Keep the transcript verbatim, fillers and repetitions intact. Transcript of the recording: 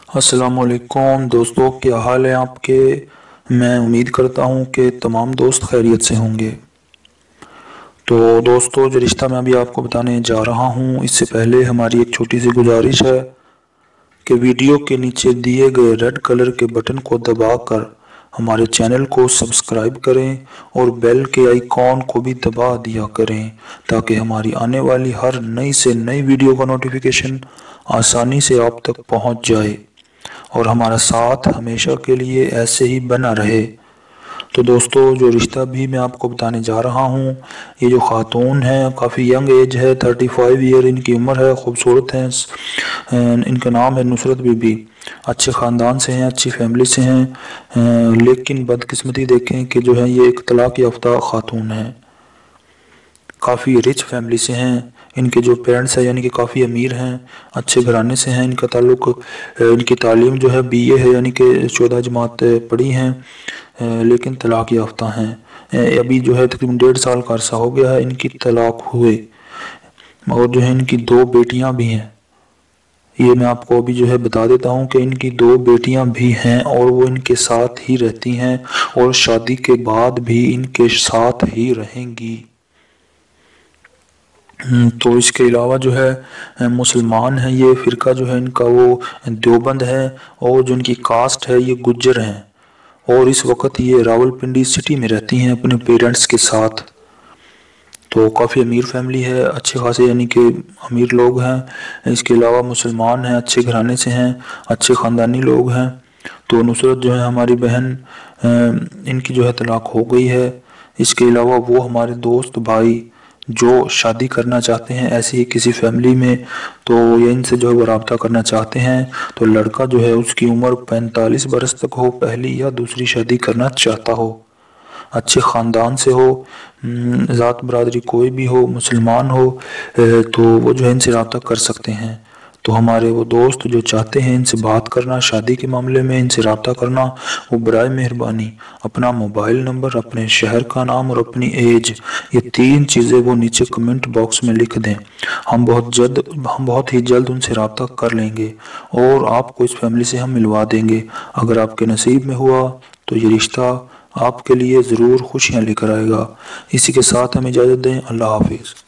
अस्सलाम वालेकुम दोस्तों, क्या हाल है आपके। मैं उम्मीद करता हूँ कि तमाम दोस्त खैरियत से होंगे। तो दोस्तों, जो रिश्ता मैं अभी आपको बताने जा रहा हूँ, इससे पहले हमारी एक छोटी सी गुजारिश है कि वीडियो के नीचे दिए गए रेड कलर के बटन को दबाकर हमारे चैनल को सब्सक्राइब करें और बेल के आइकॉन को भी दबा दिया करें, ताकि हमारी आने वाली हर नई से नई वीडियो का नोटिफिकेशन आसानी से आप तक पहुंच जाए और हमारा साथ हमेशा के लिए ऐसे ही बना रहे। तो दोस्तों, जो रिश्ता भी मैं आपको बताने जा रहा हूँ, ये जो खातून है काफ़ी यंग एज है, थर्टी फाइव ईयर इनकी उम्र है, खूबसूरत हैं। इनका नाम है नुसरत बीबी। अच्छे ख़ानदान से हैं, अच्छी फैमिली से हैं, लेकिन बदकिस्मती देखें कि जो है ये एक तलाक़ याफ्ता खातून है। काफ़ी रिच फैमिली से हैं। इनके जो पेरेंट्स हैं यानी कि काफ़ी अमीर हैं, अच्छे घराने से हैं। इनका ताल्लुक़, इनकी तालीम जो है बीए है, यानी कि चौदह जमात पढ़ी हैं, लेकिन तलाक़ याफ्ता हैं। अभी जो है तकरीबन डेढ़ साल का अरसा हो गया है इनकी तलाक़ हुए, और जो है इनकी दो बेटियां भी हैं। ये मैं आपको अभी जो है बता देता हूँ कि इनकी दो बेटियां भी हैं और वो इनके साथ ही रहती हैं और शादी के बाद भी इनके साथ ही रहेंगी। तो इसके अलावा जो है मुसलमान हैं, ये फ़िरका जो है इनका वो देवबंद है, और जो इनकी कास्ट है ये गुज्जर हैं, और इस वक्त ये रावलपिंडी सिटी में रहती हैं अपने पेरेंट्स के साथ। तो काफ़ी अमीर फैमिली है, अच्छे खासे यानी कि अमीर लोग हैं। इसके अलावा मुसलमान हैं, अच्छे घराने से हैं, अच्छे ख़ानदानी लोग हैं। तो नुसरत जो है हमारी बहन, इनकी जो है तलाक़ हो गई है। इसके अलावा वो हमारे दोस्त भाई जो शादी करना चाहते हैं ऐसी ही किसी फैमिली में, तो ये इनसे जो है वो रब्ता करना चाहते हैं। तो लड़का जो है उसकी उम्र पैंतालीस बरस तक हो, पहली या दूसरी शादी करना चाहता हो, अच्छे ख़ानदान से हो, ज़ात बरादरी कोई भी हो, मुसलमान हो, तो वो जो है इनसे रब्ता कर सकते हैं। तो हमारे वो दोस्त जो चाहते हैं इनसे बात करना, शादी के मामले में इनसे रब्ता करना, वो बराए मेहरबानी अपना मोबाइल नंबर, अपने शहर का नाम और अपनी एज, ये तीन चीज़ें वो नीचे कमेंट बॉक्स में लिख दें। हम बहुत जल्द हम बहुत ही जल्द उनसे रब्ता कर लेंगे और आपको इस फैमिली से हम मिलवा देंगे। अगर आपके नसीब में हुआ तो ये रिश्ता आपके लिए ज़रूर खुशियाँ लेकर आएगा। इसी के साथ हमें इजाज़त दें। अल्लाह हाफिज़।